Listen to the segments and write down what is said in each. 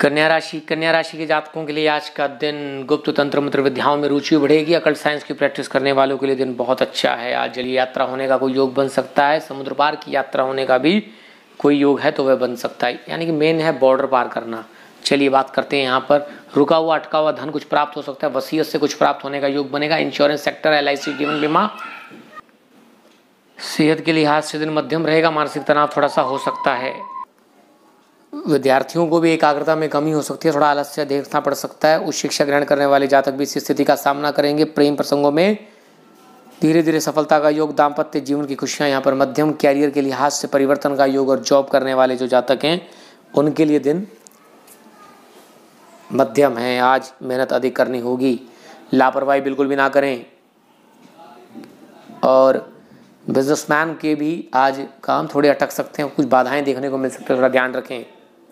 कन्या राशि के जातकों के लिए आज का दिन गुप्त तंत्र मंत्र विद्याओं में रुचि बढ़ेगी। अकल्ट साइंस की प्रैक्टिस करने वालों के लिए दिन बहुत अच्छा है। आज जलीय यात्रा होने का कोई योग बन सकता है। समुद्र पार की यात्रा होने का भी कोई योग है तो वह बन सकता है, यानी कि मेन है बॉर्डर पार करना। चलिए बात करते हैं यहाँ पर रुका हुआ अटका हुआ धन कुछ प्राप्त हो सकता है। वसीयत से कुछ प्राप्त होने का योग बनेगा। इंश्योरेंस सेक्टर, LIC, जीवन बीमा। सेहत के लिहाज से दिन मध्यम रहेगा। मानसिक तनाव थोड़ा सा हो सकता है। विद्यार्थियों को भी एकाग्रता में कमी हो सकती है। थोड़ा आलस्य देखना पड़ सकता है। उच्च शिक्षा ग्रहण करने वाले जातक भी इस स्थिति का सामना करेंगे। प्रेम प्रसंगों में धीरे धीरे सफलता का योग। दाम्पत्य जीवन की खुशियां यहाँ पर मध्यम। कैरियर के लिहाज से परिवर्तन का योग। और जॉब करने वाले जो जातक हैं उनके लिए दिन मध्यम है। आज मेहनत अधिक करनी होगी। लापरवाही बिल्कुल भी ना करें। और बिजनेसमैन के भी आज काम थोड़े अटक सकते हैं। कुछ बाधाएं देखने को मिल सकती है, थोड़ा ध्यान रखें।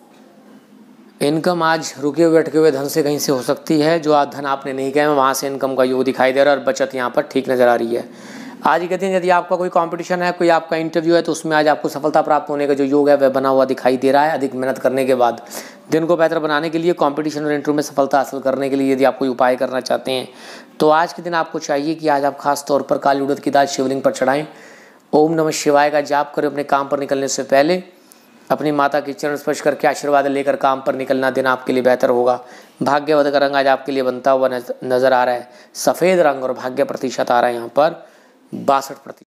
इनकम आज रुके हुए अटके हुए धन से कहीं से हो सकती है। जो आज धन आपने नहीं गए वहाँ से इनकम का योग दिखाई दे रहा है। और बचत यहाँ पर ठीक नजर आ रही है। आज के दिन यदि आपका कोई कंपटीशन है, कोई आपका इंटरव्यू है, तो उसमें आज आपको सफलता प्राप्त होने का जो योग है वह बना हुआ दिखाई दे रहा है। अधिक मेहनत करने के बाद दिन को बेहतर बनाने के लिए, कंपटीशन और इंटरव्यू में सफलता हासिल करने के लिए यदि आप कोई उपाय करना चाहते हैं तो आज के दिन आपको चाहिए कि आज आप खास तौर पर काली उड़द की दाल शिवलिंग पर चढ़ाएं। ओम नमः शिवाय का जाप करें। अपने काम पर निकलने से पहले अपनी माता के चरण स्पर्श करके आशीर्वाद लेकर काम पर निकलना दिन आपके लिए बेहतर होगा। भाग्यवद का रंग आज आपके लिए बनता हुआ नजर आ रहा है सफ़ेद रंग। और भाग्य प्रतिशत आ रहा है यहाँ पर 62%।